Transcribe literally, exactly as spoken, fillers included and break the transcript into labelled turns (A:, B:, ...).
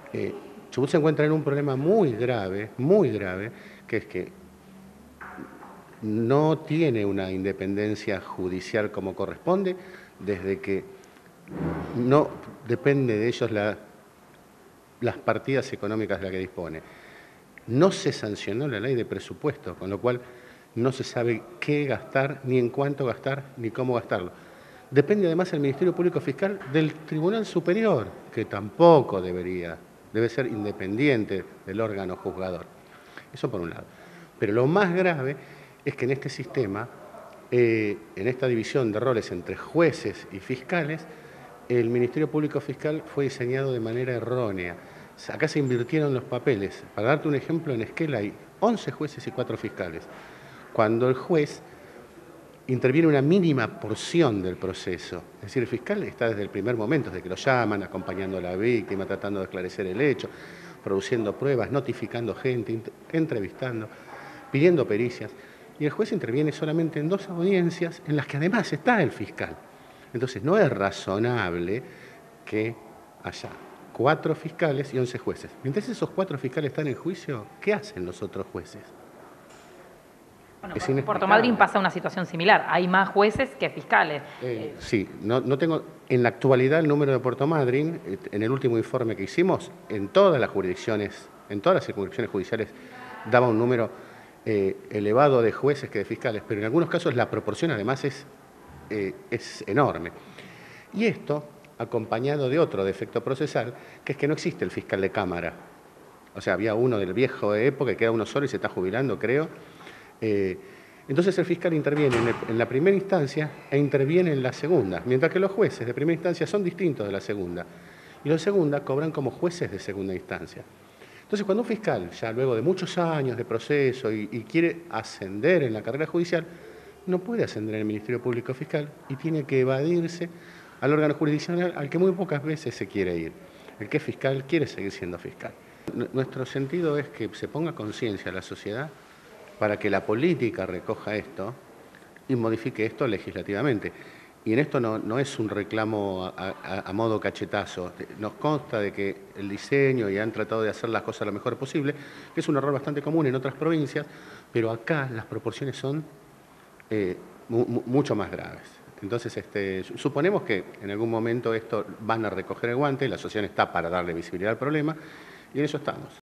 A: Eh, Chubut se encuentra en un problema muy grave, muy grave, que es que no tiene una independencia judicial como corresponde, desde que no depende de ellos la, las partidas económicas de las que dispone. No se sancionó la ley de presupuesto, con lo cual no se sabe qué gastar, ni en cuánto gastar, ni cómo gastarlo. Depende además el Ministerio Público Fiscal del Tribunal Superior, que tampoco debería, debe ser independiente del órgano juzgador. Eso por un lado. Pero lo más grave es que en este sistema, eh, en esta división de roles entre jueces y fiscales, el Ministerio Público Fiscal fue diseñado de manera errónea. Acá se invirtieron los papeles. Para darte un ejemplo, en Esquel hay once jueces y cuatro fiscales. Cuando el juez interviene una mínima porción del proceso. Es decir, el fiscal está desde el primer momento, desde que lo llaman, acompañando a la víctima, tratando de esclarecer el hecho, produciendo pruebas, notificando gente, entrevistando, pidiendo pericias. Y el juez interviene solamente en dos audiencias en las que además está el fiscal. Entonces, no es razonable que haya cuatro fiscales y once jueces. Mientras esos cuatro fiscales están en juicio, ¿qué hacen los otros jueces?
B: Bueno, en Puerto Madryn pasa una situación similar, hay más jueces que fiscales.
A: Eh, sí, no, no tengo en la actualidad el número de Puerto Madryn, en el último informe que hicimos, en todas las jurisdicciones, en todas las circunscripciones judiciales, daba un número eh, elevado de jueces que de fiscales, pero en algunos casos la proporción además es, eh, es enorme. Y esto acompañado de otro defecto procesal, que es que no existe el fiscal de cámara. O sea, había uno del viejo época, que queda uno solo y se está jubilando, creo. Eh, entonces el fiscal interviene en, el, en la primera instancia e interviene en la segunda, mientras que los jueces de primera instancia son distintos de la segunda. Y los de segunda cobran como jueces de segunda instancia. Entonces cuando un fiscal, ya luego de muchos años de proceso y, y quiere ascender en la carrera judicial, no puede ascender en el Ministerio Público Fiscal y tiene que evadirse al órgano jurisdiccional al que muy pocas veces se quiere ir. El que es fiscal quiere seguir siendo fiscal. Nuestro sentido es que se ponga conciencia a la sociedad para que la política recoja esto y modifique esto legislativamente. Y en esto no, no es un reclamo a, a, a modo cachetazo. Nos consta de que el diseño y han tratado de hacer las cosas lo mejor posible, que es un error bastante común en otras provincias, pero acá las proporciones son eh, mu mucho más graves. Entonces, este, suponemos que en algún momento esto van a recoger el guante, la asociación está para darle visibilidad al problema, y en eso estamos.